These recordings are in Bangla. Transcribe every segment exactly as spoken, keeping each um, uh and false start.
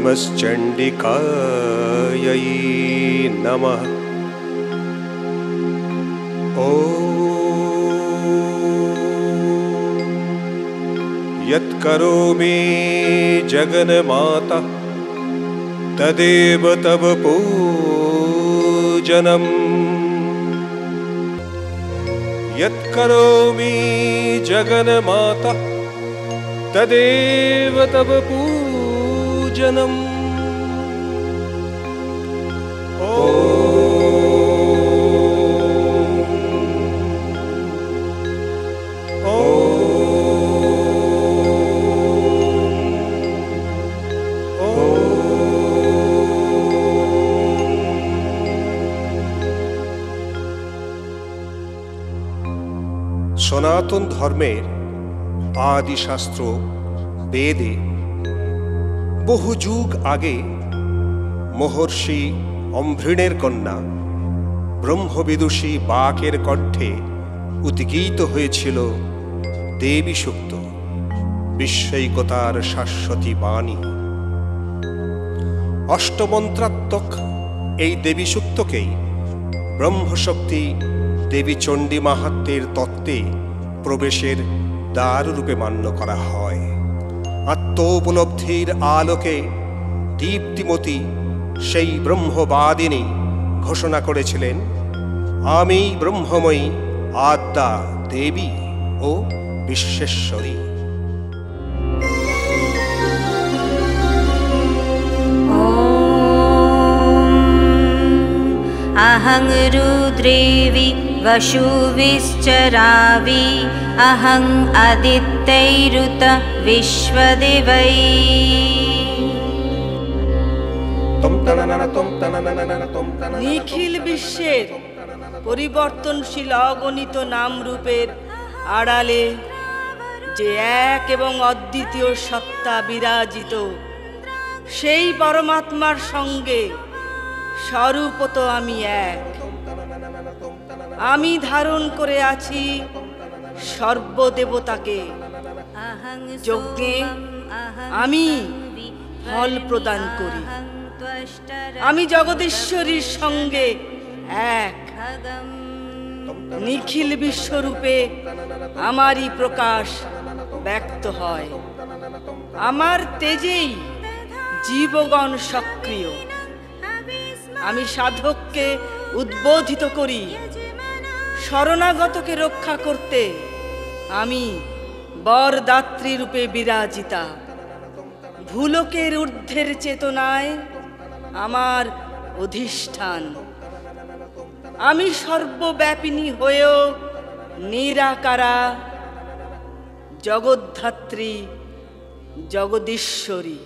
नमश्चण्डिकायै नमः। यत्करोमि जगन्माता तदेव तव पूजनम्। यत्करोमि जगन्माता तदेव तव पूजनम्। সনাতন ধর্মের আদি শাস্ত্র বেদে বহু যুগ আগে মহর্ষি অম্ভৃণের কন্যা ব্রহ্মবিদুষী বাকের কণ্ঠে উদ্গীত হয়েছিল দেবী সূক্ত, বিস্ময়িকতার শাশ্বতী বাণী। অষ্টমন্ত্রাত্মক এই দেবী সূক্তকেই ব্রহ্মশক্তি দেবী চণ্ডী মাহাত্ম্যের তত্ত্বে প্রবেশের দ্বার রূপে মান্য করা হয়। আত্মোপলব্ধির আলোকে দীপ্তিমতী সেই ব্রহ্মবাদিনী ঘোষণা করেছিলেন, আমি ব্রহ্মময়ী আদ্যা দেবী ও বিশ্বেশ্বরী। अहं रुद्रेवि वसुविश्चरावि अहं आदित्यैरुत विश्वदेवै। নিখিল বিশ্বের পরিবর্তনশীল অগণিত নাম রূপের আড়ালে যে এক এবং অদ্বিতীয় সত্তা বিরাজিত, সেই পরমাত্মার সঙ্গে স্বরূপত আমি এক। আমি ধারণ করে আছি সর্বদেবতাকে। যজ্ঞে আমি ফল প্রদান করি। আমি জগদীশ্বরীর সঙ্গে এক। নিখিল বিশ্বরূপে আমারই প্রকাশ ব্যক্ত হয়। আমার তেজেই জীবগণ সক্রিয়। আমি সাধককে উদ্বোধিত করি। শরণাগতকে রক্ষা করতে আমি বরদাত্রী রূপে বিরাজিতা। ভুলোকের ঊর্ধ্বের চেতনায় আমার অধিষ্ঠান। আমি সর্বব্যাপিনী হয়েও নিরাকারা, জগদ্ধাত্রী, জগদীশ্বরী।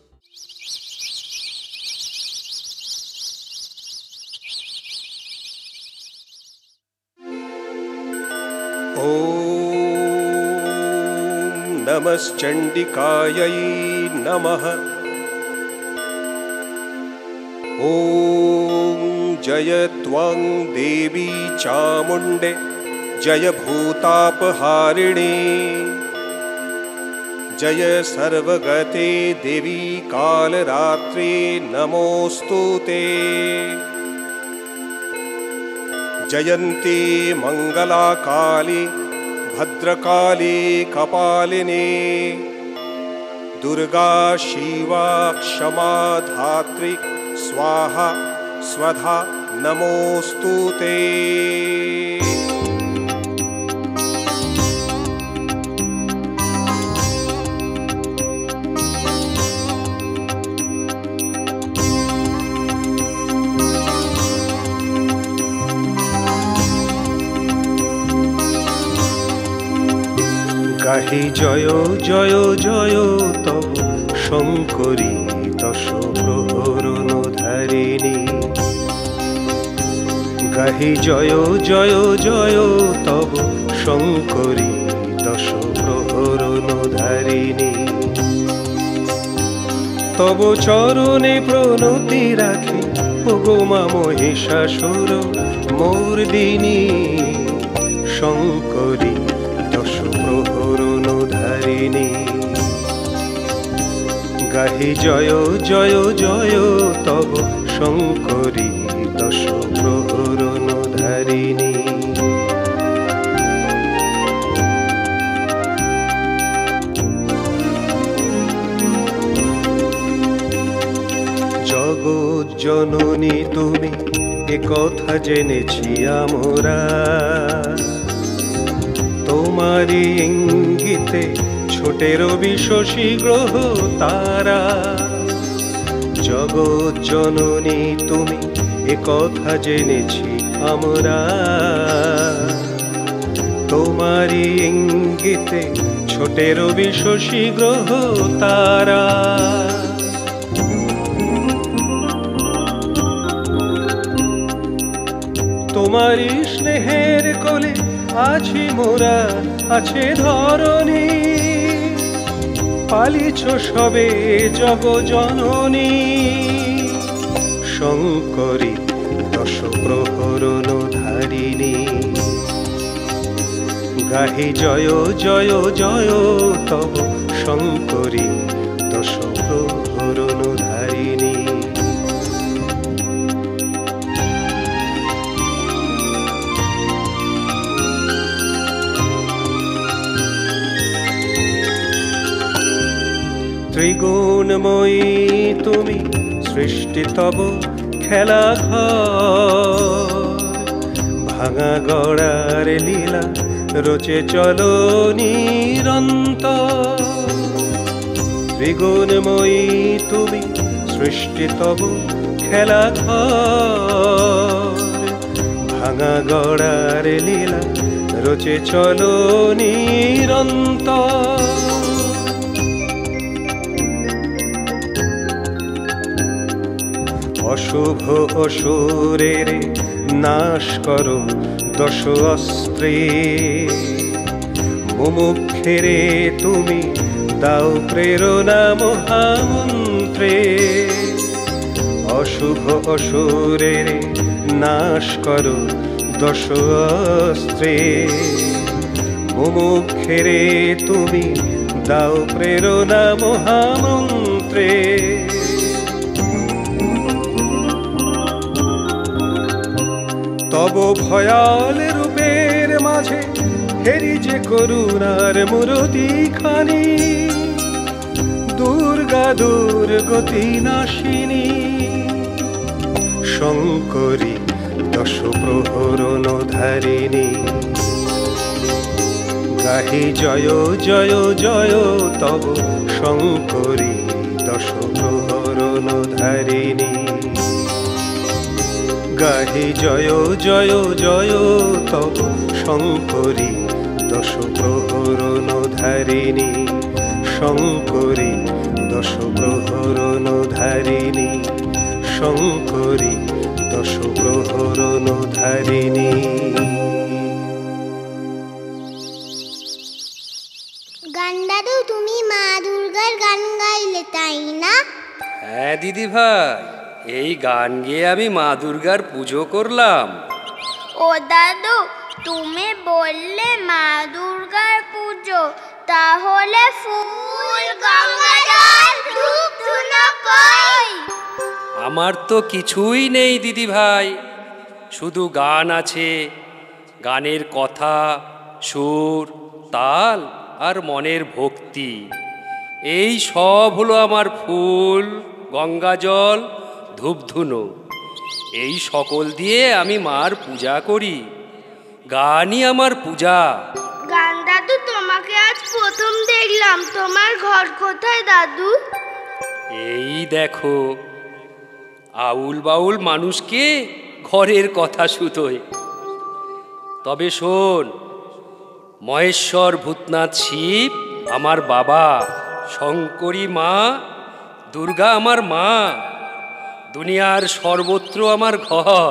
ॐ नमश्चण्डिकायै नमः। ॐ जय त्वां देवी चामुण्डे जय भूतापहारिणे। जय सर्वगते देवी कालरात्रे नमोऽस्तुते। जयन्ती मंगला काली भद्रकाली कपालिनी। दुर्गा शिवा क्षमा धात्री स्वाहा स्वधा नमोस्तुते। গাহি জয় জয় জয় তব শঙ্করী দশ প্রহরণ ধারিণী। গাহি জয় জয় জয় তব শঙ্করী দশ প্রহরণ ধারিণী। তব চরণে প্রণতি রাখি ওগো মা মহিষাসুর মর্দিনী। শঙ্করী দশ প্রহরণ ধারিণী। গাহি জয় জয় জয় তব শঙ্করী দশ প্রহরণ ধারিণী। জগৎ জননী তুমি এ কথা জেনেছি আমরা, তোমারই ইঙ্গিতে ছোটে রবি শশী গ্রহ তারা। জগৎ জননী তুমি এ কথা জেনেছি আমরা, তোমারই ইঙ্গিতে ছোটে রবি শশী গ্রহ তারা। তোমারই স্নেহের কোলে আছি মোরা, আছে ধরণী, পালিছ সবে জগ জননী। শঙ্করী দশ প্রহরণ ধারিণী, গাহি জয় জয় জয় তব শঙ্করী দশ প্রহরণ ধারিণী। ত্রিগুণময়ী তুমি সৃষ্টি তব খেলা ঘর, ভাঙা গড়ার লীলা রচে চলো নিরন্তর। ত্রিগুণময়ী তুমি সৃষ্টি তব খেলা ঘর, ভাঙা গড়ার লীলা রচে চলো নিরন্তর। অশুভ অসুরের নাশ করো দশ অস্ত্রে, মুমুক্ষেরে তুমি দাও প্রেরণা মহামন্ত্রে। অশুভ অসুরের নাশ করো দশ অস্ত্রে, মুমুক্ষেরে তুমি দাও প্রেরণা মহামন্ত্রে। তব ভয়াল রূপের মাঝে হেরি যে করুণার মূরতি খানি, দুর্গা দুর্গতি নাশিনী। শঙ্করী দশ প্রহরণ ধারিণী, গাহি জয় জয় জয় তব শঙ্করী দশ প্রহরণ ধারিণী। গাহি জয় জয় জয় তব শঙ্করী দশ প্রহরণ ধারিণী। শঙ্করী দশ প্রহরণ ধারিণী, শঙ্করী দশ প্রহরণ ধারিণী। গান্ডারু তুমি মা দুর্গার গান গাইলে তাই না? হ্যাঁ দিদি ভাই, এই গান গেয়ে আমি মা দুর্গার পুজো করলাম। ও দাদু, তুমি বললে মা দুর্গার পুজো, তাহলে ফুল গঙ্গা জল ধূপ ধুনো কই? আমার তো কিছুই নেই দিদি ভাই, শুধু গান আছে। গানের কথা, সুর, তাল আর মনের ভক্তি, এই সব হলো আমার ফুল, গঙ্গা জল, ধূপধুনো। এই সকল দিয়ে আমি মার পূজা করি। গানই আমার পূজা। গান দাদু, তোমাকে আজ প্রথম দেখলাম। তোমার ঘর কোথায় দাদু? এই দেখো, আউল বাউল মানুষকে ঘরের কথা শুধোয়। তবে শোন, মহেশ্বর ভূতনাথ শিব আমার বাবা, শঙ্করী মা দুর্গা আমার মা, দুনিয়ার সর্বত্র আমার ঘর।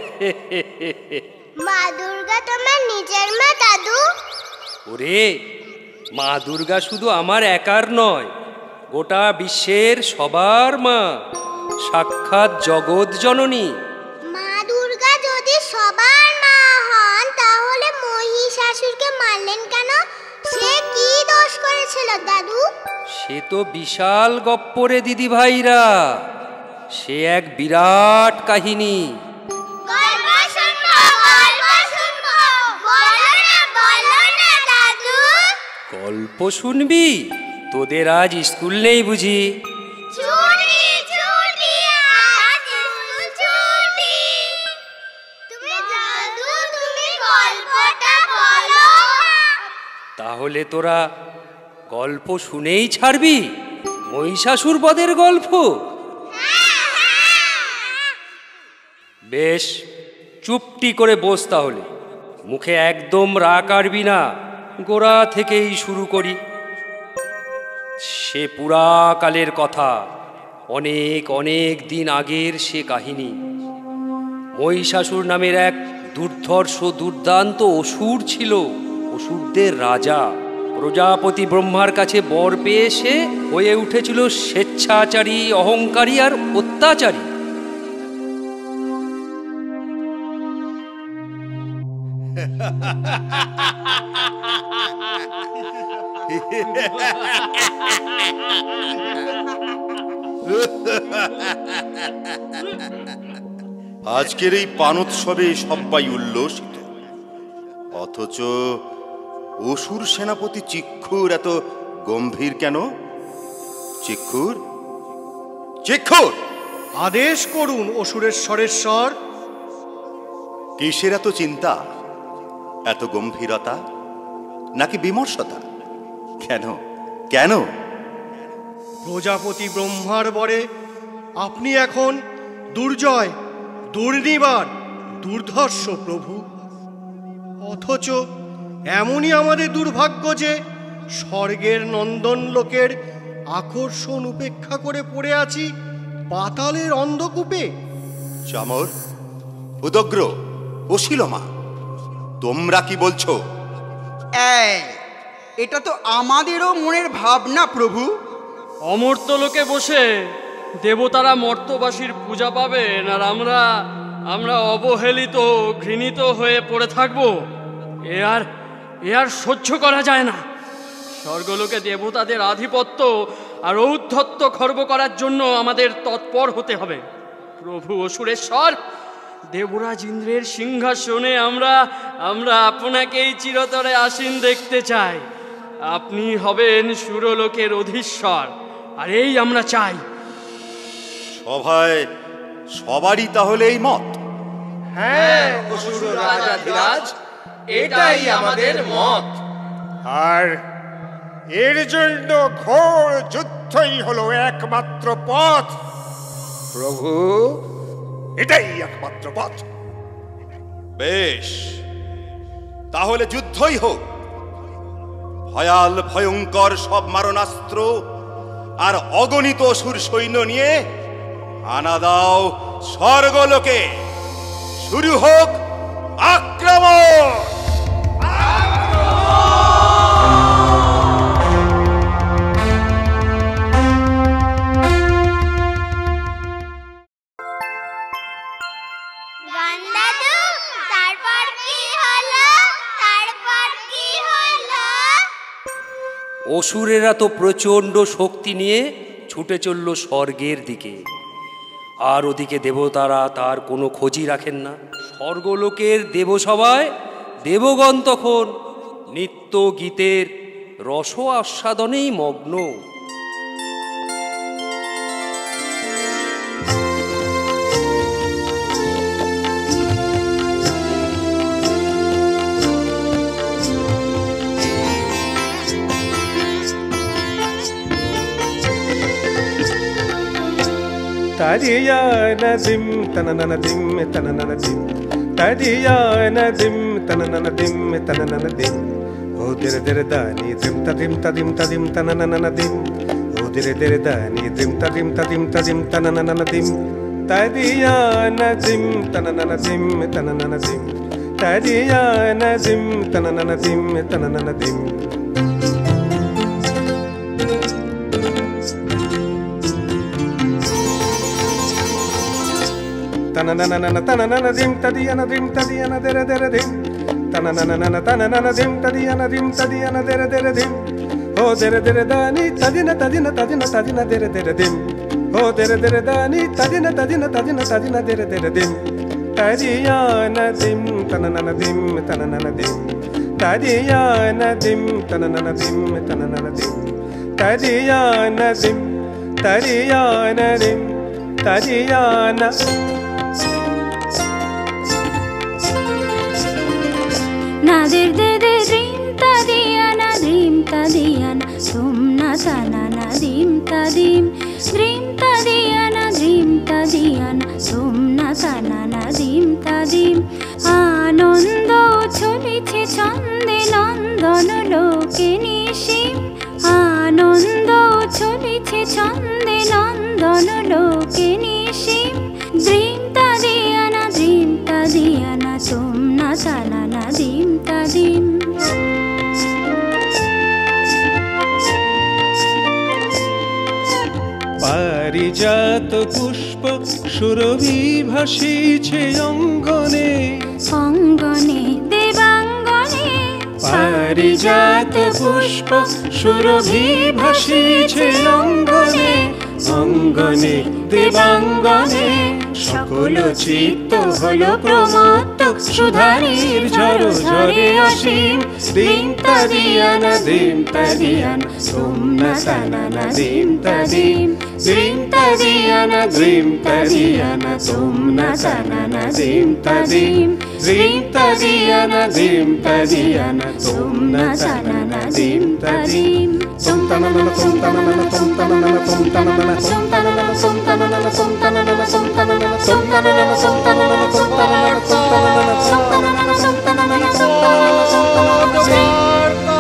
মা দুর্গা তোমার নিজের মা দাদু? ওরে, মা দুর্গা শুধু আমার একার নয়, গোটা বিশ্বের সবার মা, সাক্ষাৎ জগৎ জননী। মা দুর্গা যদি সবার মা হন, তাহলে মহিষাসুরকে মারলেন কেন? সে কি দোষ করেছিল দাদু? সে তো বিশাল গপ্পরে দিদি ভাইরা, সে এক বিরাট কাহিনী। গল্প শুনবো, গল্প শুনবো, বলো না বলো না দাদু। গল্প শুনবি? তোদের আজ স্কুল নেই বুঝি? ছুটি ছুটি, আজ স্কুল ছুটি। তুমি দাদু তুমি গল্পটা বলো। তাহলে তোরা গল্প শুনেই ছাড়বি? মহিষাসুর বধের গল্প? বেশ, চুপটি করে বস তাহলে, মুখে একদম রাগ কাটবি না। গোড়া থেকেই শুরু করি। সে পুরাকালের কথা, অনেক অনেক দিন আগের সে কাহিনী। মহিষাসুর নামের এক দুর্ধর্ষ দুর্দান্ত অসুর ছিল, অসুরদের রাজা। প্রজাপতি ব্রহ্মার কাছে বর পেয়ে সে হয়ে উঠেছিল স্বেচ্ছাচারী, অহংকারী আর অত্যাচারী। আজকের এই পানোৎসবে সবাই উল্লসিত, অথচ অসুর সেনাপতি চিক্ষুর এত গম্ভীর কেন? চিক্ষুর, চিক্ষুর, আদেশ করুন অসুরেশ্বরেশ্বর। কিসের এত চিন্তা, এত গম্ভীরতা, নাকি বিমর্ষতা? কেন কেন? প্রজাপতি ব্রহ্মার বরে আপনি এখন দুর্জয়, দুর্নিবার, দুর্ধর্ষ প্রভু। অথচ এমনই আমাদের দুর্ভাগ্য যে স্বর্গের নন্দন লোকের আকর্ষণ উপেক্ষা করে পড়ে আছি পাতালের অন্ধকূপে। চামর, উদগ্র, অশিলমা, তোমরা কি বলছো? এই, এটা তো আমাদেরও মনের ভাবনা প্রভু। অমর্ত্যলোকে বসে দেবতারা মর্ত্যবাসীর পূজা পাবেন, আর আমরা আমরা অবহেলিত, ঘৃণিত হয়ে পড়ে থাকবো। এ আর এ আর সহ্য করা যায় না। স্বর্গলোকে দেবতাদের আধিপত্য আর ঔদ্ধত্য খর্ব করার জন্য আমাদের তৎপর হতে হবে। প্রভু অসুরেশ্বর, দেবরাজ ইন্দ্রের সিংহাসনে আমরা আমরা আপনাকেই চিরতরে আসীন দেখতে চাই। আপনি হবেন সুরলোকের অধীশ্বর, আর এই আমরা চাই। সভায় সবারই তাহলে এই মত? হ্যাঁ অসুর রাজাধিরাজ, এটাই আমাদের মত। আর এর জন্য ঘোর যুদ্ধই হলো একমাত্র পথ প্রভু, এটাই একমাত্র পথ। বেশ, তাহলে যুদ্ধই হোক। ভয়াল ভয়ঙ্কর সব মারণাস্ত্র আর অগণিত অসুর সৈন্য নিয়ে আনা দাও স্বর্গলোকে। শুরু হোক আক্রমণ। অসুরেরা তো প্রচণ্ড শক্তি নিয়ে ছুটে চলল স্বর্গের দিকে, আর ওদিকে দেবতারা তার কোনো খোঁজই রাখেন না। স্বর্গলোকের দেবসভায় দেবগণ তখন নিত্য গীতের রস আস্বাদনেই মগ্ন। తదియానదిం తనననదిం తనననదిం తదియానదిం తనననదిం తనననదిం ఓ దిర దిర దాని దిం తదిం తదిం తదిం తనననదిం ఓ దిర దిర దాని దిం తదిం తదిం తదిం తనననదిం తదియానదిం తనననదిం తనననదిం తదియానదిం తనననదిం తనననదిం tananana tananana dim tadiyana dim tadiyana dere dere dim tananana tananana dim tadiyana dim tadiyana dere dere dim oh dere dere dani tadina tadina tadina tadina dere dere dim oh dere dere dani tadina tadina tadina tadina dere dere dim tadiyana dim tananana dim tananana dim tadiyana dim tananana dim tananana dim tadiyana dim tadiyana dim tadiyana nadir de de dim tadiyana dim tadiyana tumna tanana dim tadim dim tadiyana dim tadiyana tumna tanana dim tadim আনন্দ চলিছে ছন্দে নন্দন লোকে নিশিম আনন্দ চলিছে ছন্দে নন্দন লোকে নিশিম দ্রিম তাদিয়ানা দ্রিম তাদিয়ানা তুমনা তানানা দিম তাদিম পারিজাত পুষ্প সুরভি ভাসিছে অঙ্গনে অঙ্গনে দেবাঙ্গনে পারিজাত পুষ্প সুরভি ভাসিছে অঙ্গনে অঙ্গনে দেবাঙ্গনে সকল চিত্ত হলো প্রমত্ত সুধারীর ঝড় ঝরে অসীম দিম তাদিয়ানা দিম তাদিয়ানা তুমনা তানানা দিম তাদিম দিম তাদিয়ানা দিম তাদিয়ানা তুমনা তানানা দিম তাদিম দিম তাদিয়ানা দিম তাদিয়ানা তুমনা তানানা দিম তাদিম তুম তানানা তুম তানানা তুম তানানা তুম তানানা তুম তানানা তুম তানানা তুম তানানা তুম তানানা তুম তানানা তুম তানানা তুম তানানা তুম তানানা তুম তানানা তুম তানানা তুম তানানা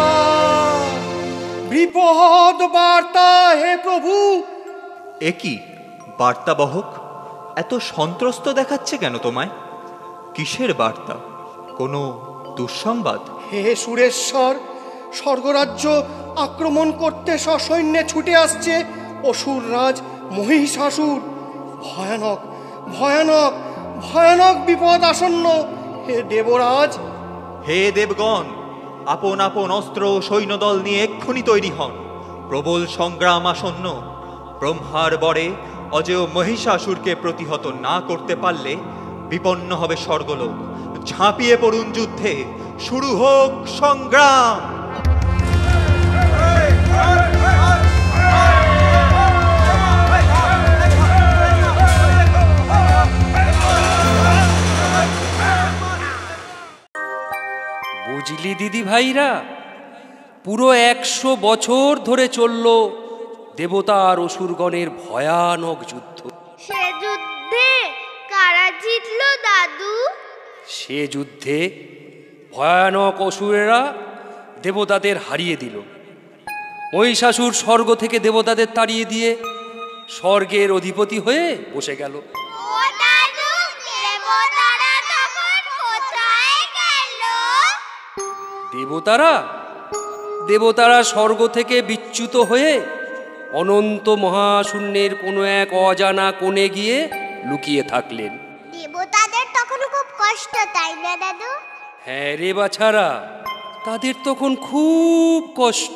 বিপদ বার্তা হে প্রভু। একই বার্তাবহক এত সন্ত্রস্ত দেখাচ্ছে কেন তোমায়? কিসের বার্তা? কোনো দুঃসংবাদ? হে সুরেশ্বর, স্বর্গরাজ্য আক্রমণ করতে সসৈন্যে ছুটে আসছে অসুররাজ মহিষাসুর। ভয়ানক ভয়ানক ভয়ানক বিপদ আসন্ন হে দেবরাজ। হে দেবগণ, আপন আপন অস্ত্র সৈন্যদল নিয়ে এক্ষুনি তৈরি হন। প্রবল সংগ্রাম আসন্ন। ব্রহ্মার বরে অজেয় মহিষাসুরকে প্রতিহত না করতে পারলে বিপন্ন হবে স্বর্গলোক। ঝাঁপিয়ে পড়ুন যুদ্ধে, শুরু হোক সংগ্রাম। বুঝলি দিদি ভাইরা, পুরো একশো বছর ধরে চলল দেবতা আর অসুরগণের ভয়ানক যুদ্ধ। সে যুদ্ধে কারা জিতল দাদু? সে যুদ্ধে ভয়ানক অসুরেরা দেবতাদের হারিয়ে দিল। মহিষাসুর স্বর্গ থেকে দেবতাদের তাড়িয়ে দিয়ে স্বর্গের অধিপতি হয়ে বসে গেল। দেবতারা দেবতারা স্বর্গ থেকে বিচ্যুত হয়ে অনন্ত মহাশূন্যের কোনো এক অজানা কোণে গিয়ে লুকিয়ে থাকলেন। দেবতাদের তখন খুব কষ্ট, তাই না দাদু? হ্যাঁ রে বাছারা, তাদের তখন খুব কষ্ট।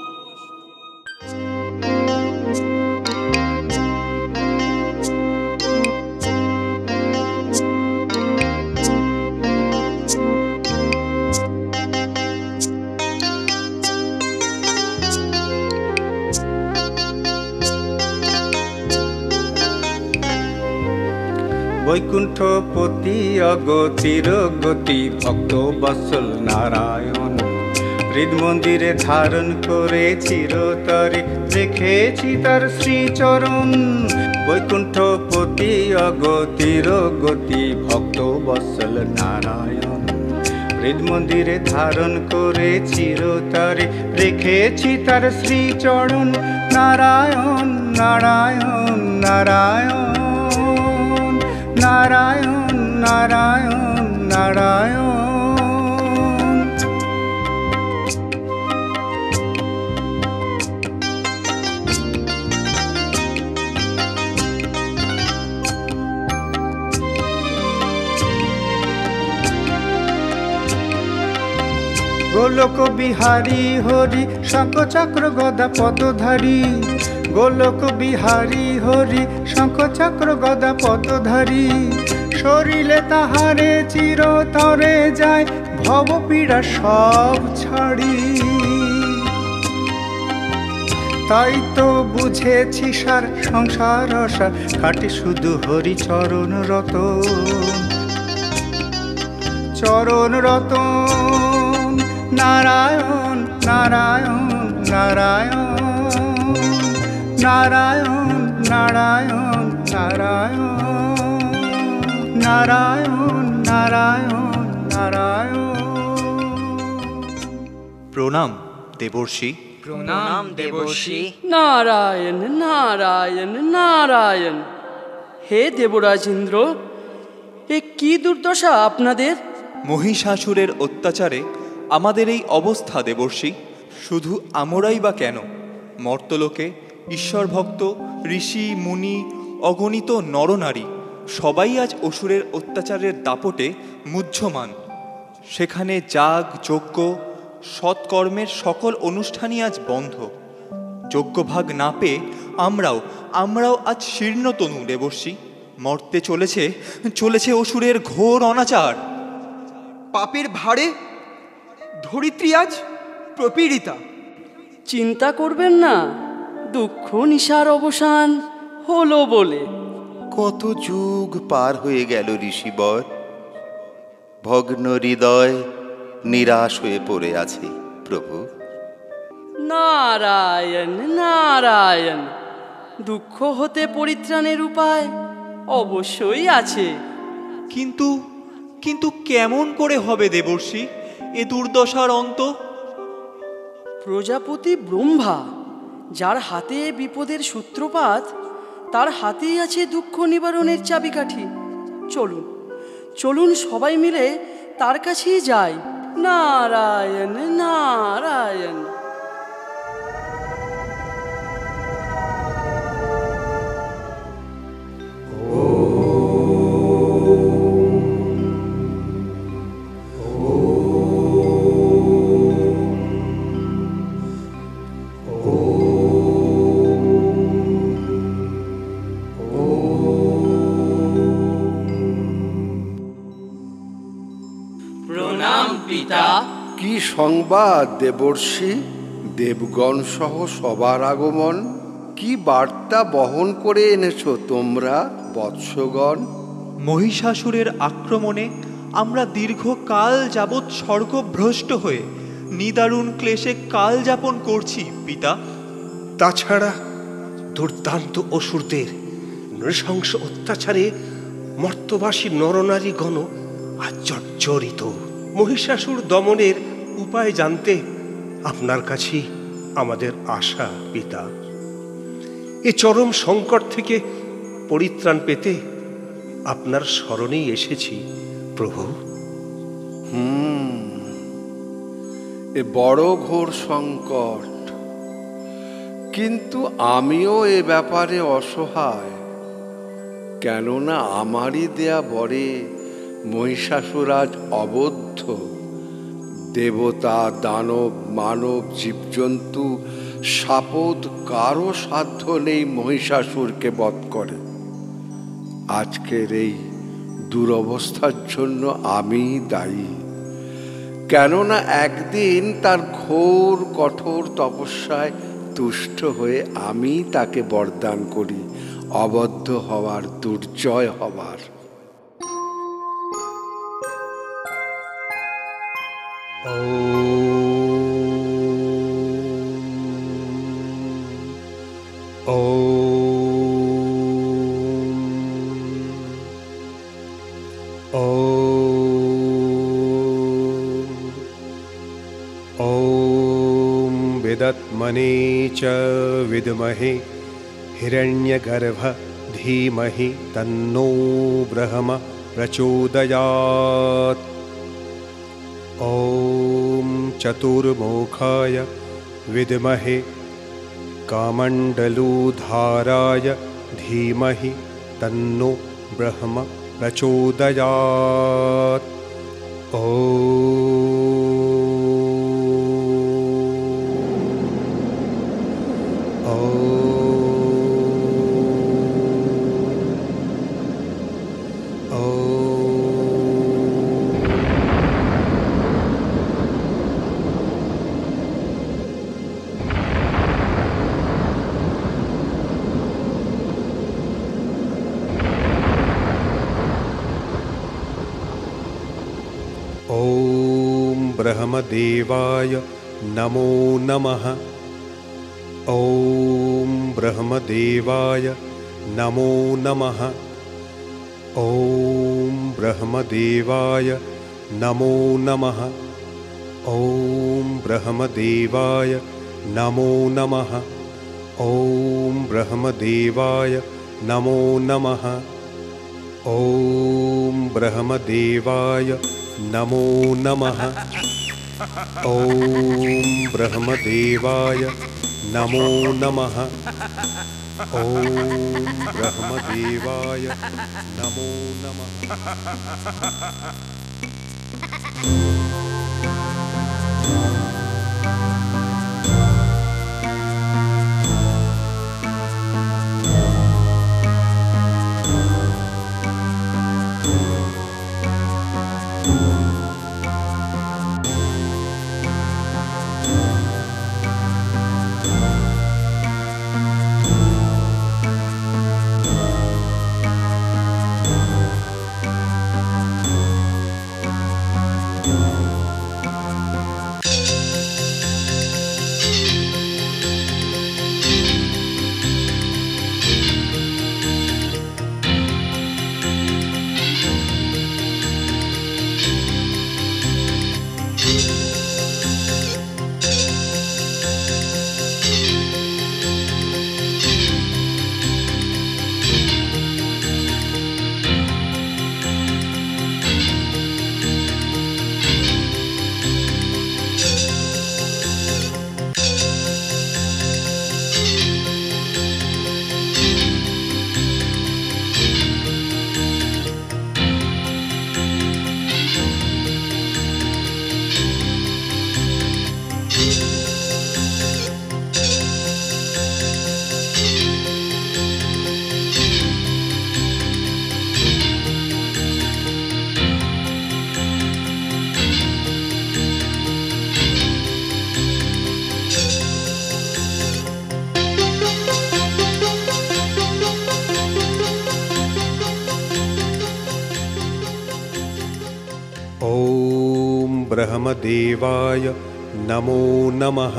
বৈকুণ্ঠপতি অগতির গতি ভক্ত বৎসল নারায়ণ হৃদ মন্দিরে ধারণ করে চিরতরে রেখেছি তার শ্রীচরণ। বৈকুণ্ঠপতি অগতির গতি ভক্ত বৎসল নারায়ণ হৃদ মন্দিরে ধারণ করে চিরতরে রেখেছি তার শ্রীচরণ। নারায়ণ নারায়ণ নারায়ণ নারায়ণ নারায়ণ নারায়ণ। গোলক বিহারী হরি শঙ্খ চক্র গদা পদধারী, গোলক বিহারী হরি শঙ্খ চক্র গদা পদধারী। শরীরে তাহারে চিরতরে যায় ভব পীড়া সব ছাড়ি। তাই তো বুঝেছি সার সংসার সার খাটি শুধু হরি চরণ রতন, চরণ রতন নারায়ণ নারায়ণ নারায়ণ নারায়ণ নারায়ণ নারায়ণ নারায়ণ নারায়ণ নারায়ণ। প্রণাম দেবর্ষি। প্রণাম দেবর্ষি। নারায়ণ নারায়ণ নারায়ণ। হে দেবরাজ ইন্দ্র, এ কি দুর্দশা আপনাদের? মহিষাসুরের অত্যাচারে আমাদের এই অবস্থা দেবর্ষি। শুধু আমরাই বা কেন, মর্তলোকে ঈশ্বর ভক্ত ঋষি মুনি অগণিত নরনারী সবাই আজ অসুরের অত্যাচারের দাপটে মুহ্যমান। সেখানে যাগ যজ্ঞ সৎকর্মের সকল অনুষ্ঠানই আজ বন্ধ। যজ্ঞভাগ না পেয়ে আমরাও আমরাও আজ শীর্ণতনু দেবর্ষি। মর্তে চলেছে চলেছে অসুরের ঘোর অনাচার। পাপের ভারে ধরিত্রী আজ প্রপীড়িতা। চিন্তা করবেন না, দুঃখ নিশার অবসান হলো বলে। কত যুগ পার হয়ে গেল ঋষিবর, ভগ্ন হৃদয় নিরাশ হয়ে পড়ে আছে প্রভু। নারায়ণ নারায়ণ। দুঃখ হতে পরিত্রাণের উপায় অবশ্যই আছে। কিন্তু কিন্তু কেমন করে হবে দেবর্ষি এ দুর্দশার অন্ত? প্রজাপতি ব্রহ্মা, যার হাতে বিপদের সূত্রপাত, তার হাতেই আছে দুঃখ নিবারণের চাবিকাঠি। চলুন চলুন সবাই মিলে তার কাছেই যাই। নারায়ণ নারায়ণ। কি সংবাদ দেবর্ষি? দেবগণ সহ সবার আগমন, কি বার্তা বহন করে এনেছো তোমরা বৎসগণ? মহিষাসুরের আক্রমণে আমরা দীর্ঘকাল যাবৎ স্বর্গভ্রষ্ট হয়ে নিদারুণ ক্লেশে কাল যাপন করছি পিতা। তাছাড়া দুর্দান্ত অসুরদের নৃশংস অত্যাচারে মর্তবাসী নরনারীগণ আজ জর্জরিত। মহিষাসুর দমনের উপায় জানতে আপনার কাছে আমাদের আশা পিতা। এ চরম সংকট থেকে পরিত্রাণ পেতে আপনার শরণেই এসেছি প্রভু। হুম এ বড় ঘোর সংকট, কিন্তু আমিও এ ব্যাপারে অসহায়। কেননা আমারই দেয়া বরে মহিষাসুর আজ অবদ্ধ। দেবতা দানব মানব জীবজন্তু সাপদ কারো সাধ্য নেই মহিষাসুরকে বধ করে। আজকের এই দুরবস্থার জন্য আমি দায়ী। কেননা একদিন তার ঘোর কঠোর তপস্যায় তুষ্ট হয়ে আমি তাকে বরদান করি অবদ্ধ হওয়ার, দুর্জয় হবার। वेदत्मने च विद्महे हिरण्यगर्भ धीमहि तन्नो ब्रह्म प्रचोदयात्। ॐ चतुर्मुखाय विद्महे कामण्डलूधाराय धीमहि तन्नो ब्रह्म प्रचोदयात्। ॐ ब्रह्मदेवाय नमो नमः। ॐ ब्रह्मदेवाय नमो नमः। ॐ ब्रह्मदेवाय नमो नमः। ॐ ब्रह्मदेवाय नमो नमः। ॐ ब्रह्मदेवाय नमो नमः। ॐ ब्रह्मदेवाय नमो नमः। ॐ ब्रह्मदेवाय नमो नमः। ॐ ब्रह्मदेवाय नमो नमः। ब्रह्मदेवाय नमो नमः।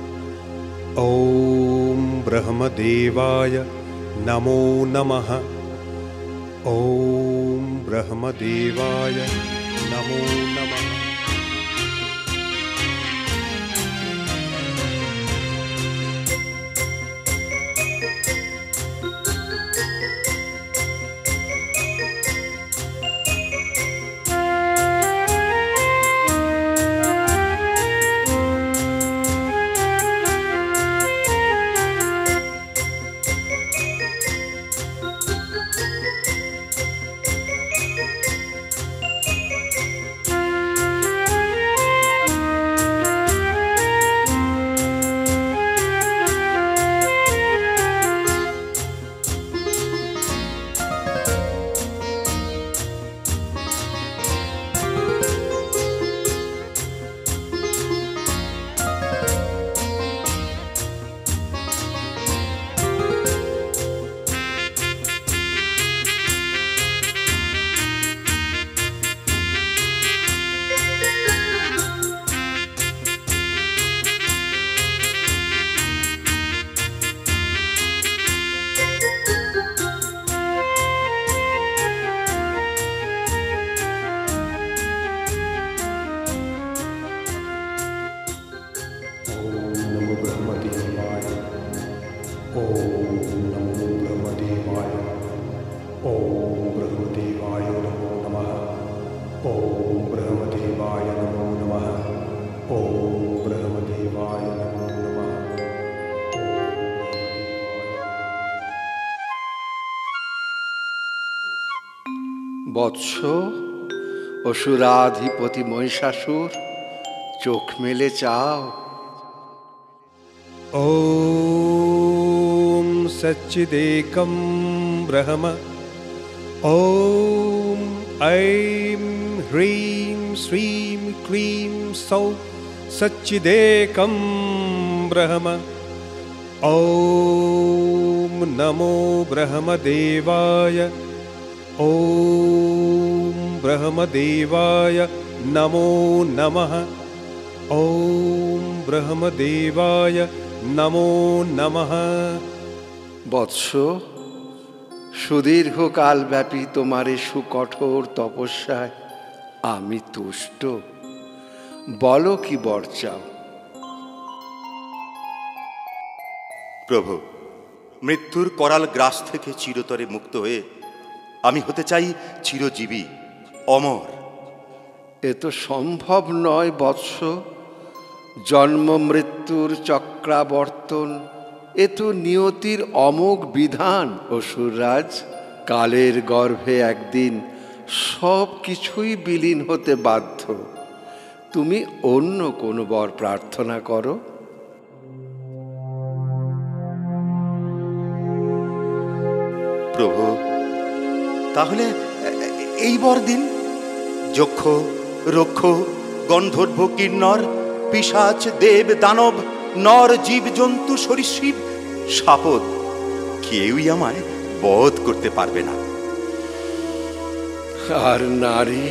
ॐ ब्रह्मदेवाय नमो नमः। ॐ ब्रह्मदेवाय नमो नमः। বৎস, অসুরাধিপতি মহিষাসুর, চোখ মেলে চাও। ॐ सच्चिदेकं ब्रह्म। ॐ ऐं ह्रीं श्रीं क्लीं सौः सच्चिदेकं ब्रह्म। ॐ नमो ब्रह्मदेवाय। ॐ ब्रह्मदेवाय नमो नमः। ওম ব্রহ্মদেবায় নমো নমঃ। বৎস, সুদীর্ঘকালব্যাপী তোমার এই সুকঠোর তপস্যায় আমি তুষ্ট। বলো কি বর চাও? প্রভু, মৃত্যুর করাল গ্রাস থেকে চিরতরে মুক্ত হয়ে আমি হতে চাই চিরজীবী, অমর। এ তো সম্ভব নয় বৎস। জন্ম মৃত্যুর চক্রাবর্তন এ তো নিয়তির অমোঘ বিধান। অসুররাজ, কালের গর্ভে একদিন সব কিছুই বিলীন হতে বাধ্য। তুমি অন্য কোনো বর প্রার্থনা করো। প্রভু, তাহলে এই বর দিন। যক্ষ, রক্ষ, গন্ধর্ব, কিন্নর, পিশাচ, দেব, দানব, নর, জীব, জন্তু, সরীসৃপ, সাপদ কেউই আমায় বধ করতে পারবে না। আর নারী?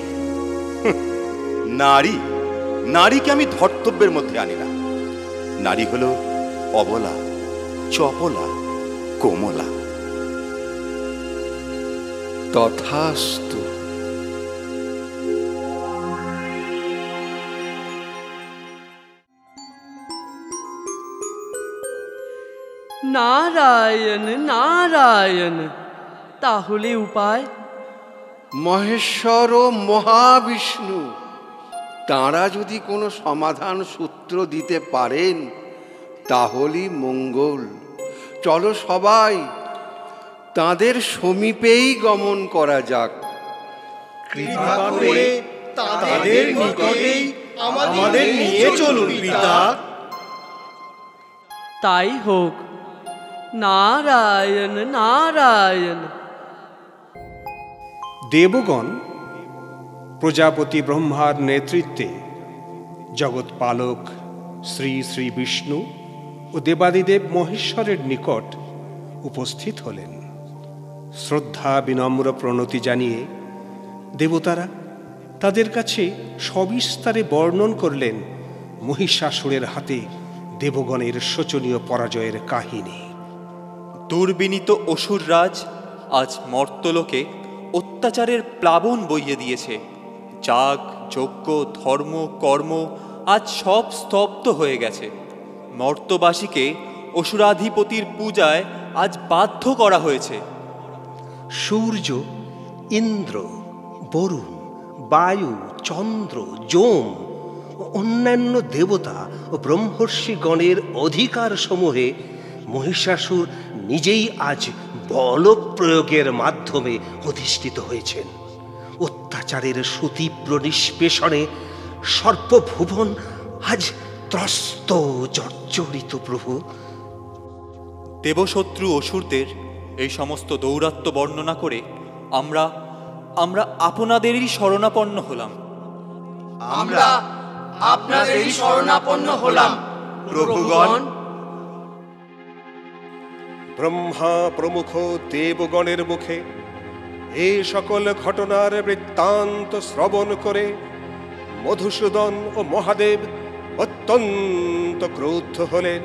নারী নারীকে আমি ধর্তব্যের মধ্যে আনি না। নারী হলো অবলা, চপলা, কোমলা। তথাস্তু। নারায়ণ নারায়ণ। তাহলে উপায়? মহেশ্বর ও মহাবিষ্ণু তাঁরা যদি কোনো সমাধান সূত্র দিতে পারেন তাহলেই মঙ্গল। চলো সবাই তাঁদের সমীপেই গমন করা যাক। কৃপা করে তাদের নিকটেই আমাদের নিয়ে চলুন পিতা। তাই হোক। নারায়ণ নারায়ণ। দেবগণ প্রজাপতি ব্রহ্মার নেতৃত্বে জগৎপালক শ্রী শ্রী বিষ্ণু ও দেবাদিদেব মহেশ্বরের নিকট উপস্থিত হলেন। শ্রদ্ধা বিনম্র প্রণতি জানিয়ে দেবতারা তাদের কাছে সবিস্তারে বর্ণন করলেন মহিষাসুরের হাতে দেবগণের শোচনীয় পরাজয়ের কাহিনী। দুর্বিনীত অসুররাজ আজ মর্তলোকে অত্যাচারের প্লাবন বইয়ে দিয়েছে। যাগ, যজ্ঞ, ধর্ম, কর্ম আজ সব স্তব্ধ হয়ে গেছে। মর্তবাসীকে অসুরাধিপতির পূজায় আজ বাধ্য করা হয়েছে। সূর্য, ইন্দ্র, বরুণ, বায়ু, চন্দ্র, যম ও অন্যান্য দেবতা ও ব্রহ্মর্ষিগণের অধিকার সমূহে মহিষাসুর নিজেই আজ বল প্রয়োগের মাধ্যমে অধিষ্ঠিত হয়েছেন। অত্যাচারের সুতীব্র নিষ্পেষণে সর্বভুবন আজ ত্রস্ত জর্জরিত। প্রভু, দেবশত্রু অসুরদের এই সমস্ত দৌরাত্ম্য বর্ণনা করে আমরা আমরা আপনাদেরই শরণাপন্ন হলাম। আমরা আপনাদেরই শরণাপন্ন হলাম প্রভুগণ। ব্রহ্মা প্রমুখ দেবগণের মুখে এই সকল ঘটনার বৃত্তান্ত শ্রবণ করে মধুসূদন ও মহাদেব অত্যন্ত ক্রুদ্ধ হলেন।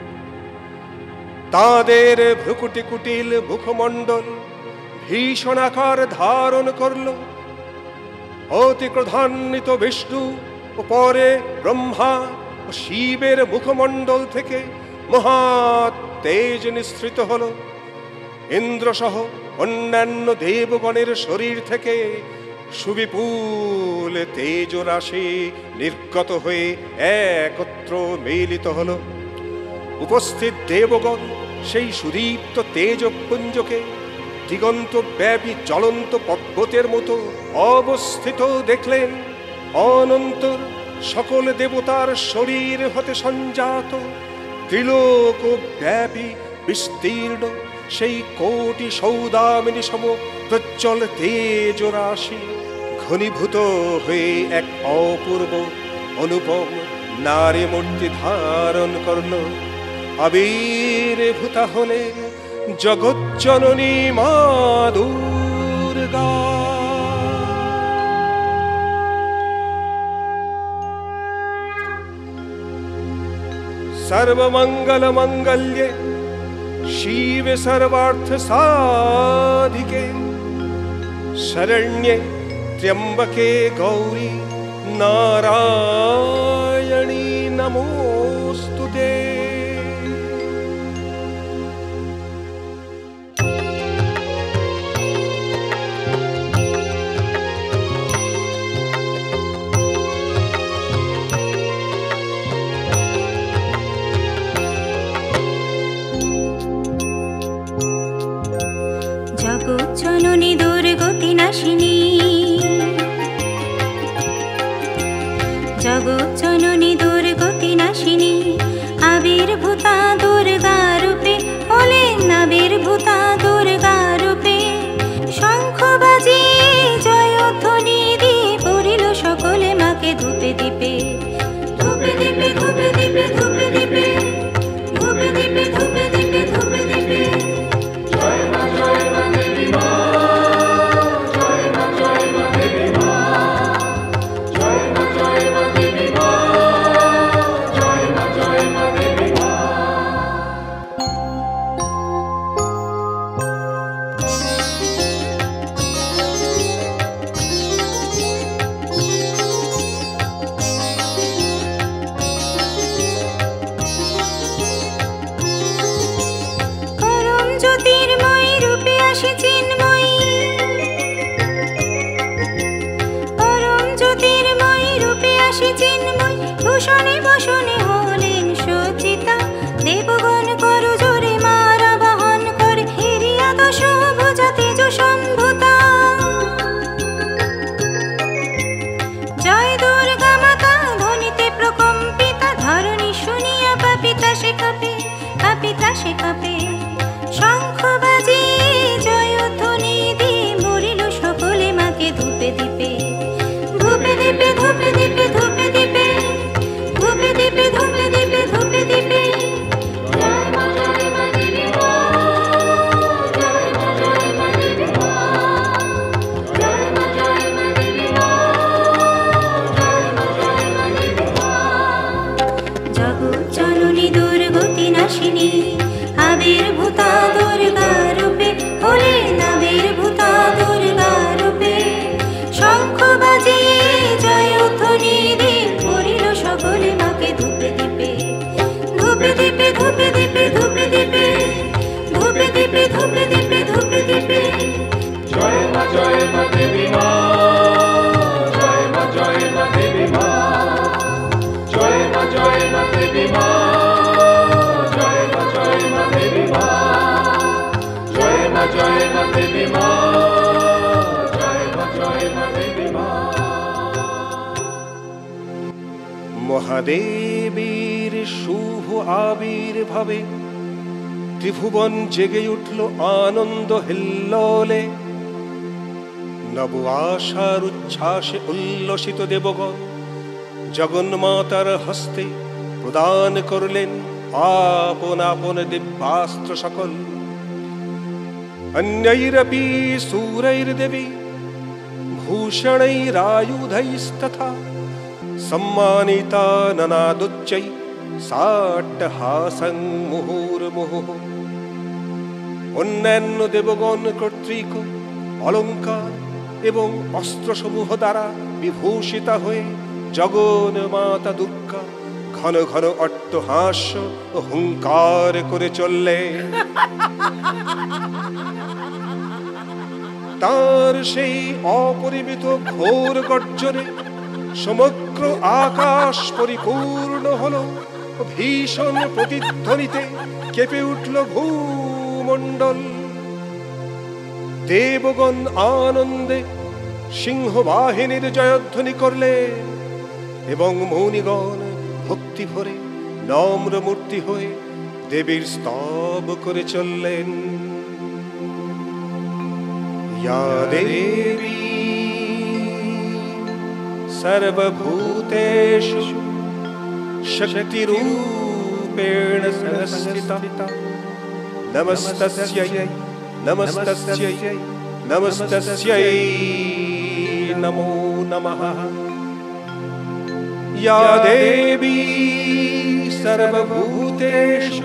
তাদের ভ্রুকুটি কুটিল মুখমণ্ডল ভীষণ আকার ধারণ করল। অতি ক্রোধান্বিত বিষ্ণু ও পরে ব্রহ্মা ও শিবের মুখমণ্ডল থেকে মহা তেজ নিঃসৃত হল। ইন্দ্রসহ অন্যান্য দেবগণের শরীর থেকে সুবিপুল তেজ রাশি নির্গত হয়ে একত্র মিলিত হল। উপস্থিত দেবগণ সেই সুদীপ্ত তেজপুঞ্জকে দিগন্ত ব্যাপী জ্বলন্ত পর্বতের মতো অবস্থিত দেখলেন। অনন্তর সকল দেবতার শরীর হতে সঞ্জাত ত্রিলোক ব্যাপী বিস্তীর্ণ সেই কোটি সৌদামিনী সম প্রজ্জ্বল তেজ রাশি ঘনীভূত হয়ে এক অপূর্ব অনুপম নারী মূর্তি ধারণ করল। আবির্ভূতা হলেন জগজ্জননী মা দুর্গা। सर्वमंगल मंगल्ये शिवे सर्वार्थ साधिके शरण्ये त्र्यंबके गौरी नारायणी नमोस्तुते। জননী দুর্গতি নাশিনী, জগৎ জননী দুর্গতি নাশিনী, আবির্ভূতা দুর্গা রূপে হলেন আবির্ভূতা দুর্গা রূপে। শঙ্খ বাজিয়ে জয়ধ্বনি দিয়ে পড়িল সকলে মাকে ধূপে দীপে। ধূপে দীপে ধূপে দীপে ধূপে দীপে ধূপে দীপে ধূপে দীপে ধূপে দীপে। জয় মা জয় মা দেবী মা, জয় মা জয় মা দেবী মা, জয় মা জয় মা দেবী মা, জয় মা জয় মা দেবী মা। জ্যোতির্ময়ী রূপে আসে চিন্ময়ী, পরম জ্যোতির্ময়ী রূপে আসে চিন্ময়ী। ভূষণে বসনে হলেন সজ্জিতা, দেবগণ কর জোরে মারা বাহন করে। হিরিয়া দশ ভুজা তেজ সম্ভূতা, জয় দুর্গা মাতা ধ্বনিতে প্রকম্পিতা। ধরণী শুনিয়া পাপিতা সে কাঁপে, পাপিতা সে কাঁপে। শঙ্খ বাজিয়ে জয়ধ্বনি দিয়ে মরিল সকলে মাকে ধূপে দীপে। ধূপে দীপে ধূপে দীপে ধূপে দীপে ধূপে দীপে ধূপে দীপে ধূপে দীপে। জয় মা জয় মা দেবী মা, জয় মা জয় মা দেবী মা, জয় মা জয় মা দেবী মা, জয় মা জয় মা দেবী মা। জগৎ জননী দুর্গতি নাশিনী, আবির্ভূতা দুর্গা রূপে হলেন আবির্ভূতা দুর্গা রূপে। শঙ্খ বাজিয়ে জয়ধ্বনি দিয়ে পড়িল সকলে মাকে ধূপে দীপে। ধূপে দীপে ধূপে দীপে ধূপে দীপে ধূপে দীপে ধূপে দীপে ধূপে দীপে। জয় মা জয় মা দেবী মা, জয় মা জয় মা দেবী মা, জয় মা জয় মা দেবী মা, জয় মা জয় মা দেবী মা, জয় মা জয় মা দেবী মা, জয় মা জয় মা দেবী মা। মহাদেবীর শুভ আবির্ভাবে ত্রিভুবন জেগে উঠল আনন্দ হিল্লোলে। নব আশার উচ্ছ্বাসে উল্লসিত দেবগণ জগন্মাতার হস্তে প্রদান করলেন আপন আপন দিব্যাস্ত্র সকল। অন্যৈরপি সুরৈর্দেবী ভূষণৈরায়ুধৈস্তথা সম্মানিতা ননাদুচ্চৈ সাট্টহাসং মুহুর্মুহুঃ। অন্যান্য দেবগণ কর্তৃক অলঙ্কার এবং অস্ত্রসমূহ দ্বারা বিভূষিতা হয়ে জগন্মাতা দুর্গা ঘন ঘন অট্টহাস্য ও হুঙ্কার করে চললে। তার সেই অপরিমিত ঘোর গর্জনে সমগ্র আকাশ পরিপূর্ণ হলো। ভীষণ প্রতিধ্বনিতে কেঁপে উঠল ভূমণ্ডল। দেবগণ আনন্দে সিংহ বাহিনীর জয়ধ্বনি করলেন এবং মৌনিগণ ভক্তি ভরে নম্র মূর্তি হয়ে দেবীর স্তব করে চললেন। या देवी सर्वभूतेषु शक्तिरूपेण संस्थिता नमस्तस्यै नमस्तस्यै नमस्तस्यै नमो नमः। या देवी सर्वभूतेषु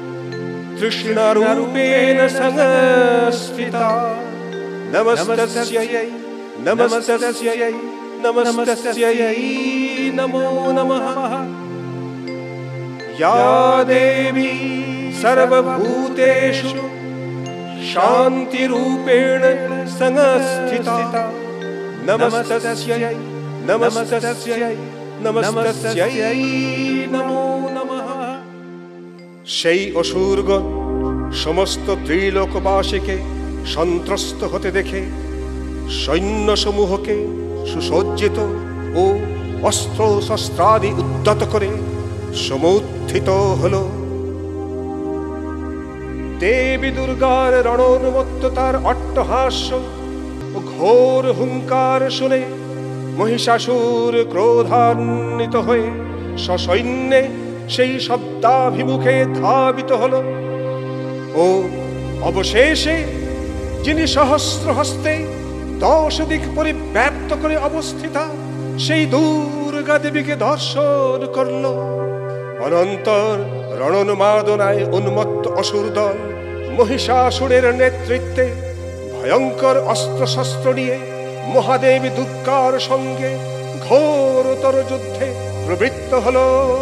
तृष्णारूपेण संस्थिता नमस्तस्यै नमस्तस्यै नमस्तस्यै नमो नमः। या देवी सर्वभूतेषु शान्तिरूपेण संस्थिता नमस्तस्यै नमस्तस्यै नमस्तस्यै नमो नमः। সেই অসুরগণ সমস্ত ত্রিলোকবাসীকে সন্ত্রস্ত হতে দেখে সৈন্যসমূহকে সুসজ্জিত ও অস্ত্র শস্ত্রাদি উদ্যত করে সমুত্থিত হল। দেবী দুর্গার রণোন্মত্ততার অট্টহাস্য ও ঘোর হুঙ্কার শুনে মহিষাসুর ক্রোধান্বিত হয়ে সসৈন্যে সেই শব্দাভিমুখে ধাবিত হল ও অবশেষে যিনি সহস্র হস্তে দশ দিক পরিব্যাপ্ত করে অবস্থিতা সেই দুর্গা দেবীকে দর্শন করল। অনন্তর রণোন্মাদনায় উন্মত্ত অসুর দল মহিষাসুরের নেতৃত্বে ভয়ঙ্কর অস্ত্রশস্ত্র নিয়ে মহাদেবী দুর্গার সঙ্গে ঘোরতর যুদ্ধে প্রবৃত্ত হল।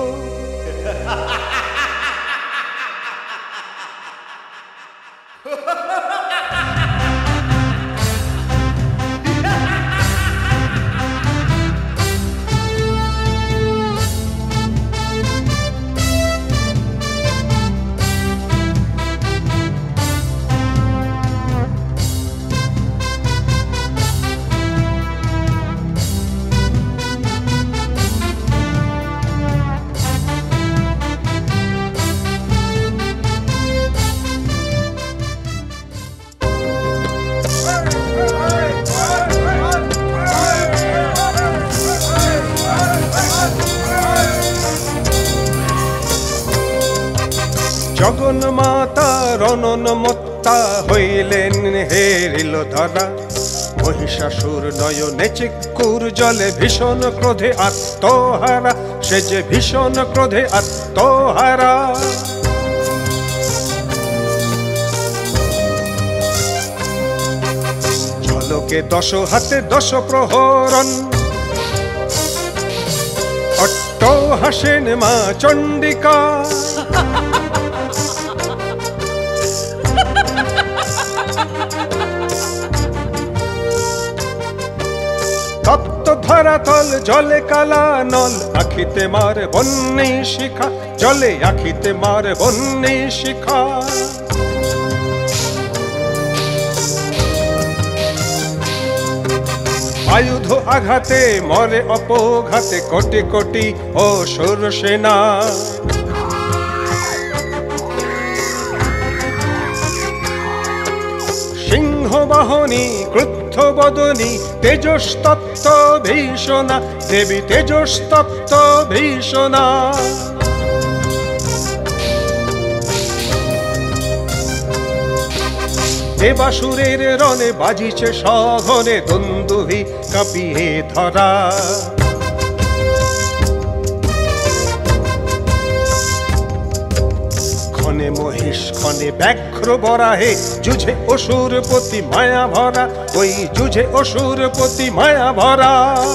জগন্মাতা রণনমত্তা হইলেন হেরিল ধরা মহিষাসুর নয়নে চিক্কুর জলে ভীষণ ক্রোধে আত্মহারা সে যে ভীষণ ক্রোধে আত্মহারা। ঝলকে দশ হাতে দশ প্রহরণ অট্টহাসেন মা চণ্ডিকা। তপ্ত ধরাতল জলে কালা নল আখিতে মার বন্যী শিখা জলে আখিতে মার বন্যী শিখা। আয়ুধ আঘাতে মরে অপঘাতে কোটি কোটি অসুর সেনা। সিংহ বাহনী ক্রুদ্ধ বদনী তেজস্তপ্ত ভীষণা দেবী তেজস্তপ্ত ভীষণা। দেবাসুরের রণে বাজিছে সঘনে দুন্দুভি কাঁপিয়ে ধরা। ক্ষণে মহিষ ক্ষণে ব্যাঘ্র বরাহে যুঝে অসুর পতি মায়া ভরা ওই যুঝে অসুর পতি মায়া ভরা।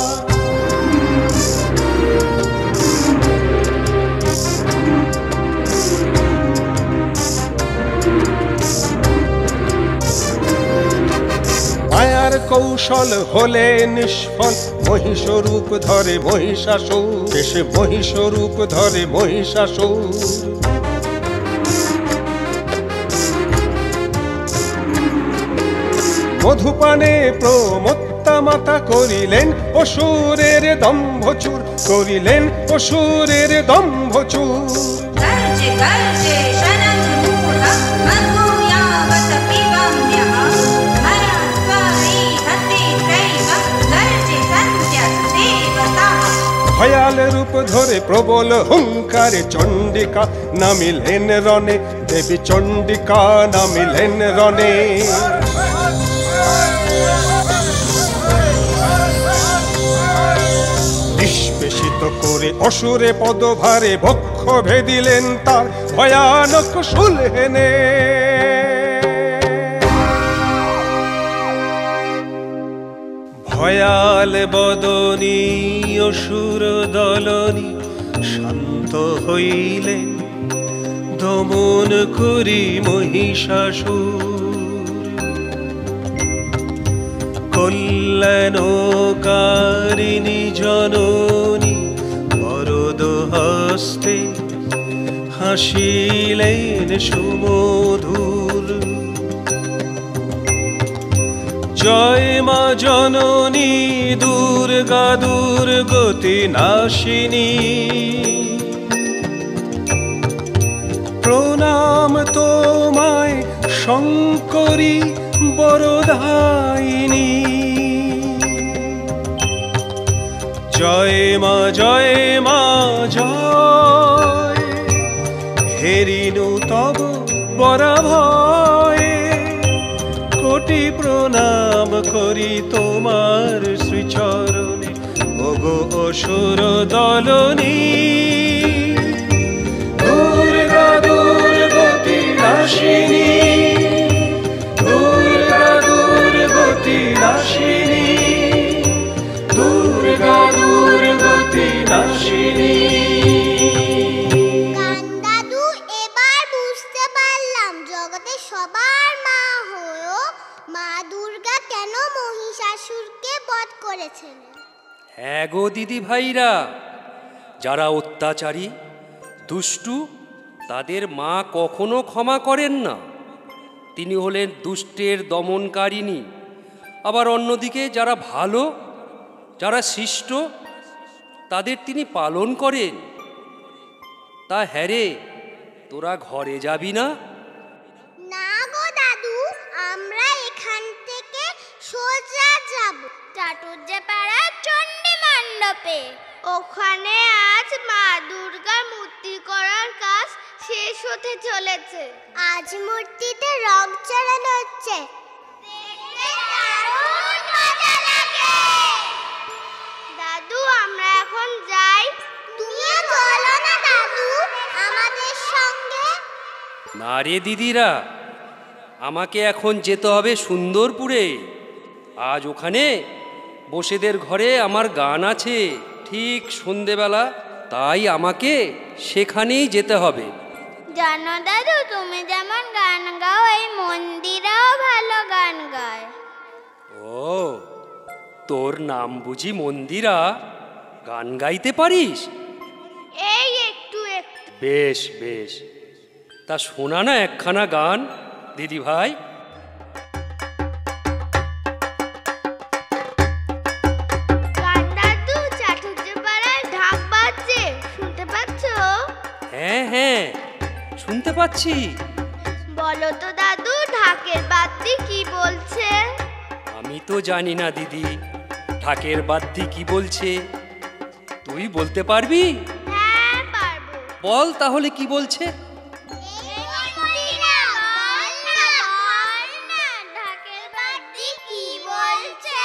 মায়ার কৌশল হলে নিষ্ফল মহিষ রূপ ধরে মহিষাসুর শেষে মহিষ রূপ ধরে মহিষাসুর। মধুপানে প্রমত্তা মাতা করিলেন অসুরের দম্ভচুর করিলেন অসুরের দম্ভচুর। গর্জে গর্জে শনমূঢ় মধুয়াবত পিবম্যঃ হরদ্বারি হতে ত্রৈব গর্জে সন্ধ্যা দেবতাঃ। ভয়াল রূপ ধরে প্রবল হুঙ্কারে চণ্ডিকা নামিলেন রণে দেবী চণ্ডিকা নামিলেন রণে। নিষ্পেষিত নত করে অসুরে পদভারে বক্ষ ভেদিলেন তার ভয়ানক শুলহেনে। ভয়াল বদনী অসুর দলনী শান্ত হইলেন, দমন করি মহিষাসুর। কল্যাণকারিণী জননী বরদ হস্তে হাসিলেন সুমধুর। জয় মা জননী দুর্গা দুর্গতি নাশিনী, প্রণাম তোমায় শঙ্করী বরদায়িনী। জয় মা জয় মা জয়, হেরিনু তব বরাভয়ে, কোটি প্রণাম করি তোমার শ্রীচরণে ওগো অসুর দলনী। দুর্গা দুর্গতি নাশিনী, দুর্গা দুর্গতি নাশিনী, দুর্গা দুর্গতি নাশিনী। দাদু, এবার বুঝতে পারলাম জগতে সবার মা হয়েও মা দুর্গা কেন মহিষাসুরকে বধ করেছিলেন। হ্যাঁ গো দিদি ভাইরা, যারা অত্যাচারী দুষ্টু তাদের মা কখনো ক্ষমা করেন না। তিনি হলেন দুষ্টের দমনকারিণী। আবার অন্যদিকে যারা ভালো, যারা শিষ্ট, তাদের তিনি পালন করেন। তা হ্যাঁ রে, তোরা ঘরে যাবি না? না গো দাদু, আমরা এখান থেকে সোজা যাব চাটুর্যপাড়ার চণ্ডী মণ্ডপে। ওখানে আজ মা দুর্গার মূর্তি করার কাজ শেষ হতে চলেছে। আজ মূর্তিতে রং চড়ানো হচ্ছে। দাদু, আমরা এখন যাই। তুমিও চলো না দাদু আমাদের সঙ্গে। না রে দিদিরা, আমাকে এখন যেতে হবে সুন্দরপুরে। আজ ওখানে বসেদের ঘরে আমার গান আছে ঠিক সন্ধেবেলা, তাই আমাকে সেখানেই যেতে হবে। জানো দাদু, তুমি যেমন গান গাও এই মন্দিরাও ভালো গান গায়। ও, তোর নাম বুঝি মন্দিরা? গান গাইতে পারিস? এই একটু একটু। বেশ বেশ, তা শোনা না একখানা গান দিদি ভাই। গান দাদু, চাটুর্যপাড়ায় ঢাক বাজছে, শুনতে পাচ্ছ? হ্যাঁ হ্যাঁ, শুনতে পাচ্ছি। বলো তো দাদু, ঢাকের বাদ্যি কি বলছে? আমি তো জানি না দিদি, ঢাকের বাদ্যি কি বলছে। তুই বলতে পারবি? হ্যাঁ পারবো। বল তাহলে কি বলছে। ঢাকের বাদ্যি কি বলছে?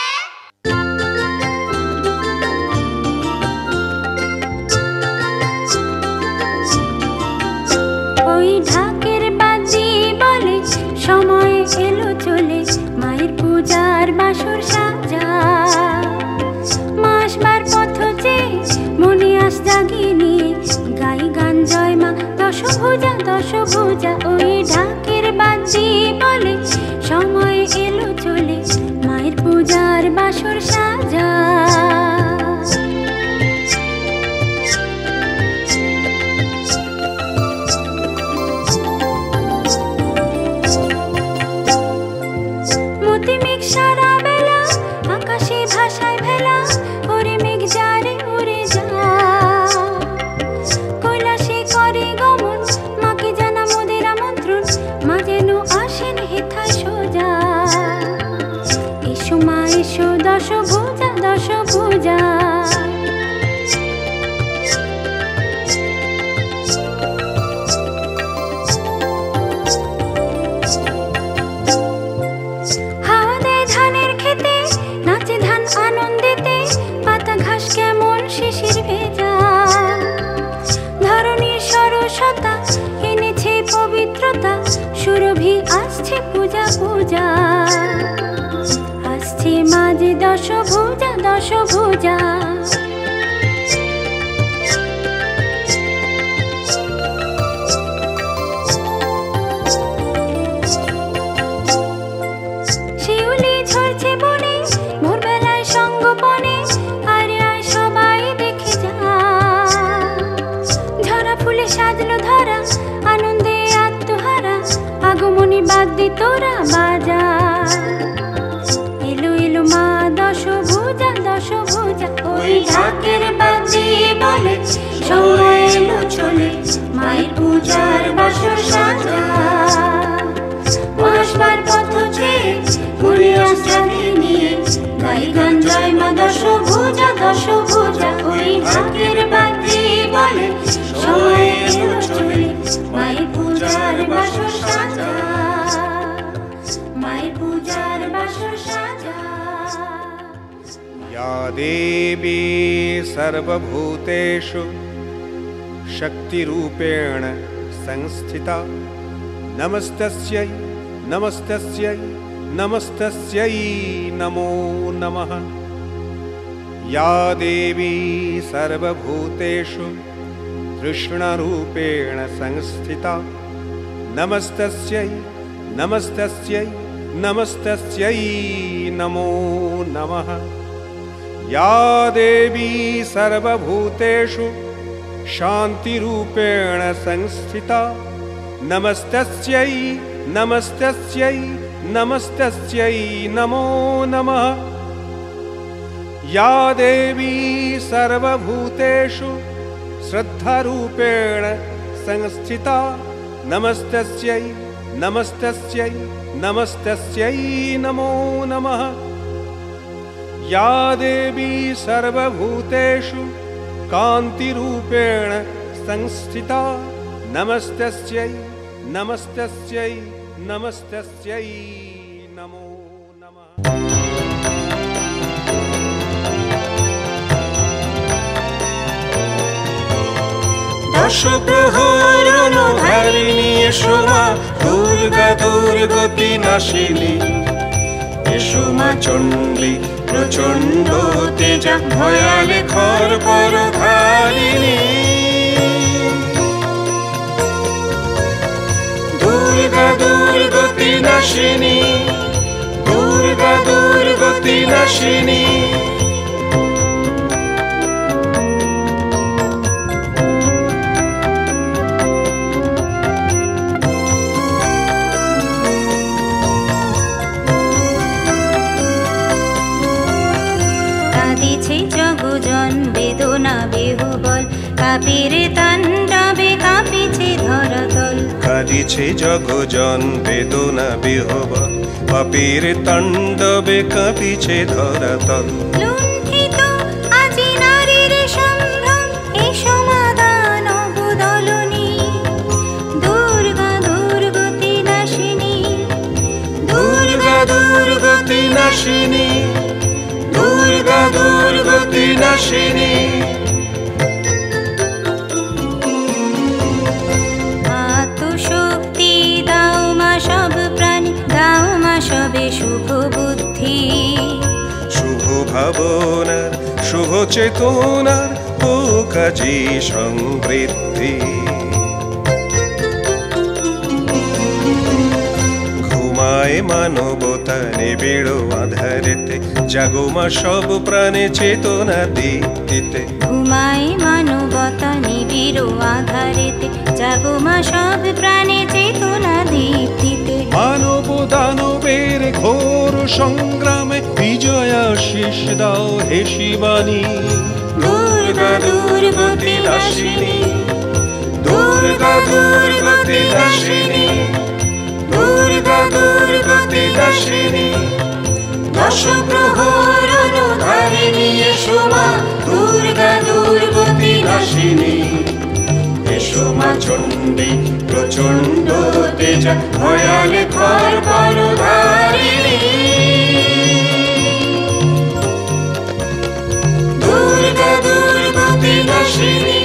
ওই ঢাকের বাজি বলে সময় এলো চলে, মায়ের পূজার বাসর সাজা। মাসবার পথ যে মনে আস জাগিনি, গাই গান জয় মা দশভুজা দশভুজা। ওই ঢাকের বাজি বলে সময় এলো চলে, মায়ের পূজার বাসর সাজা। সারা বেলা আকাশে ভাষায় ভেলা, ওরে মেঘ যারে উড়ে যা। কৈলাসে করে গমন, মাকে জানা মোদের আমন্ত্রণ, মা যেন আসেন হেথায় সোজা। এসো মা এসো দশভুজা। আসছে পূজা পূজা, আসছে মাঝে দশ ভুজা দশ ভুজা। শিউলি ঝরছে বনে ভোরবেলায় সঙ্গোপনে, আরে আয় সবাই দেখে যা। ঝরা ফুলে সাজলো ধরা, আনন্দে আত্মহারা, আগমনী বাদ্যে তোরা বাজা। এলো এলো মা দশ ভুজা দশ ভুজা, ওই ঢাকের বাদ্যে বলে সময় এলো চলে, মায়ের পূজার বাসর সাজা। আসবার পথ চেয়ে ঘুরে আসতে নিয়ে, গাই গান জয় মা দশ ভুজা দশ ভুজা, ওই ঢাকের বাদ্যে বলে সময় এলো চলে, মায়ের পূজার বাসর সাজা, মায়ের পূজার বাসর সাজা। या देवी सर्वभूतेषु शक्तिरूपेण संस्थिता, नमस्तस्यै नमस्तस्यै नमस्तस्यै नमो नमः। या देवी सर्वभूतेषु कृष्णरूपेण संस्थिता, नमस्तस्यै नमस्तस्यै नमस्तस्यै नमो नमः। या देवी सर्वभूतेषु शान्तिरूपेण संस्थिता, नमस्तस्यै नमस्तस्यै नमस्तस्यै नमो नमः। या देवी सर्वभूतेषु श्रद्धारूपेण संस्थिता, नमस्तस्यै नमस्तस्यै नमस्तस्यै नमो नमः। या देवी सर्वभूतेषु कान्तिरूपेण संस्थिता, नमस्तस्यै नमस्तस्यै नमस्तस्यै नमो नमः। दश प्रहर अनुधारिणी एषो मा दुर्गा दुर्गति नाशिनी, एषो मा चण्डी प्रचण्ड तेजा भयाले खरपर धारिणी। दुर्गा दुर्गति नाशिनी, दुर्गा दुर्गति नाशिनी। কাঁদিছে জগজন বেদনা বেহুবল, কাপের তাণ্ডবে কাঁপিছে ধরাতল। কাঁদিছে জগজন বেদনা বিহবল, পাপের তাণ্ডবে কাঁপিছে ধরাতল। লুণ্ঠিত আজি নারীর সম্ভ্রম, এ সমাধান অবদলনী। দুর্গা দুর্গতি নাশিনী, দুর্গা দুর্গতি নাশিনী, দুর্গা দুর্গতি নাশিনী। আত্মশক্তি দাও মা সব প্রাণী, দাও মা সবে শুভ বুদ্ধি। শুভ ভাবনার শুভ চেতনার ও কাজী সমৃদ্ধি। ঘুমায় মানবতা নিবিড় আধারেতে, জাগো মা সব প্রাণে চেতনা দীপ্তিতে। ঘুমায় মানবতা নিবিড় আধারেতে, জাগো মা সব প্রাণে চেতনা দীপ্তিতে। মানব দানবের ঘোর সংগ্রামে বিজয়াশিস দাও হে শিবানী। দুর্গা দুর্গতি নাশিনী, দুর্গা দুর্গতি নাশিনী, দুর্গা দুর্গতি নাশিনী। দশ প্রহর অনুধারিণী এসো মা, দুর্গা দুর্গতি নাশিনী। এসো মা চণ্ডী প্রচণ্ড তেজা ভয়ালে খরপর ধারিণী। দুর্গা দুর্গতি নাশিনী,